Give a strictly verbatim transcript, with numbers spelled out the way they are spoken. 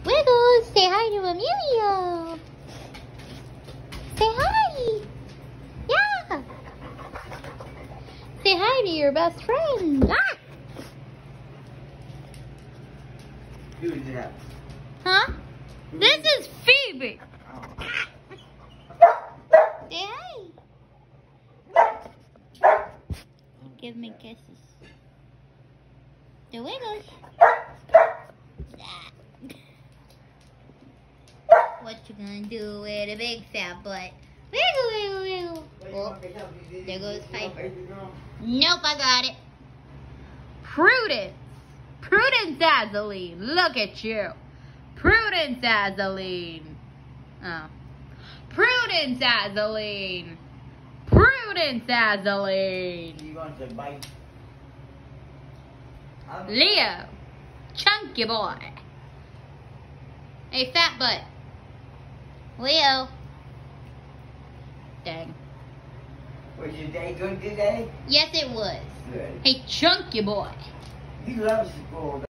Wiggles, say hi to Emilio. Say hi. Yeah. Say hi to your best friend. Ah. Who's that? Huh? This is Phoebe. Oh. Say hi. Give me kisses. The Wiggles. What you gonna do with a big fat butt? Wiggle, wiggle, wiggle. Oh, there goes Piper. Nope, I got it. Prudence. Prudence Azaleen. Look at you. Prudence Azaleen. Oh. Prudence Azaleen. Prudence Azaleen. You want to bite? Leo. Chunky boy. Hey, fat butt. Leo. Dang. Was your day good today? Yes, it was. Good. Hey, chunky boy. You love school.